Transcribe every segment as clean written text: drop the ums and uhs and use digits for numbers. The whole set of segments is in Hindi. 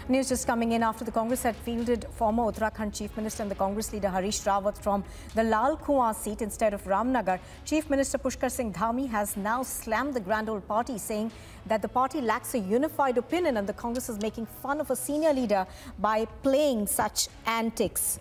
News just coming in after the Congress had fielded former Uttarakhand Chief Minister and the Congress leader Harish Rawat from the Lal Kuan seat instead of Ramnagar. Chief Minister Pushkar Singh Dhami has now slammed the Grand Old Party, saying that the party lacks a unified opinion and the Congress is making fun of a senior leader by playing such antics.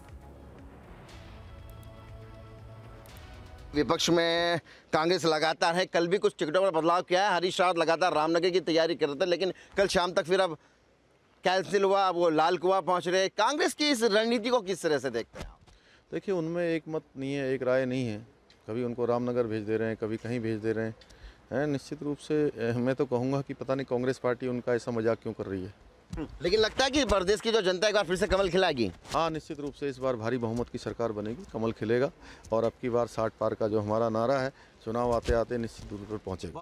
विपक्ष में कांग्रेस लगातार है। कल भी कुछ टिकटों पर बदलाव किया है। हरीश रावत लगातार रामनगर की तैयारी कर रहे थे, लेकिन कल शाम तक फिर अब कैंसिल हुआ। अब वो लाल कुआं पहुंच रहे। कांग्रेस की इस रणनीति को किस तरह से देखते हैं आप? देखिए, उनमें एक मत नहीं है, एक राय नहीं है। कभी उनको रामनगर भेज दे रहे हैं, कभी कहीं भेज दे रहे हैं। निश्चित रूप से मैं तो कहूँगा कि पता नहीं कांग्रेस पार्टी उनका ऐसा मजाक क्यों कर रही है। लेकिन लगता है कि प्रदेश की जो जनता एक बार फिर से कमल खिलाएगी। हाँ, निश्चित रूप से इस बार भारी बहुमत की सरकार बनेगी, कमल खिलेगा और अब की बार 60 पार का जो हमारा नारा है, चुनाव आते आते निश्चित दूर पर पहुंचेगा।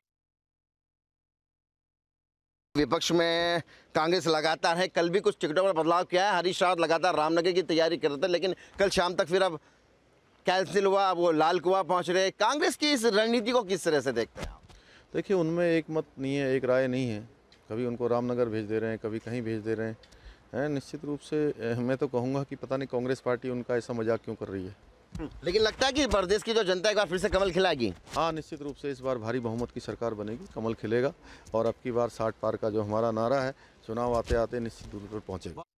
विपक्ष में कांग्रेस लगातार है। कल भी कुछ टिकटों पर बदलाव किया है। हरीश रावत लगातार रामनगर की तैयारी कर रहे थे, लेकिन कल शाम तक फिर अब कैंसिल हुआ। अब वो लाल कुआं पहुंच रहे। कांग्रेस की इस रणनीति को किस तरह से देखते हैं आप? देखिए, उनमें एक मत नहीं है, एक राय नहीं है। कभी उनको रामनगर भेज दे रहे हैं, कभी कहीं भेज दे रहे हैं। निश्चित रूप से मैं तो कहूँगा कि पता नहीं कांग्रेस पार्टी उनका ऐसा मजाक क्यों कर रही है। लेकिन लगता है कि प्रदेश की जो जनता एक बार फिर से कमल खिलाएगी। हाँ, निश्चित रूप से इस बार भारी बहुमत की सरकार बनेगी, कमल खिलेगा और अब की बार 60 पार का जो हमारा नारा है, चुनाव आते आते निश्चित दूर पर पहुंचेगा।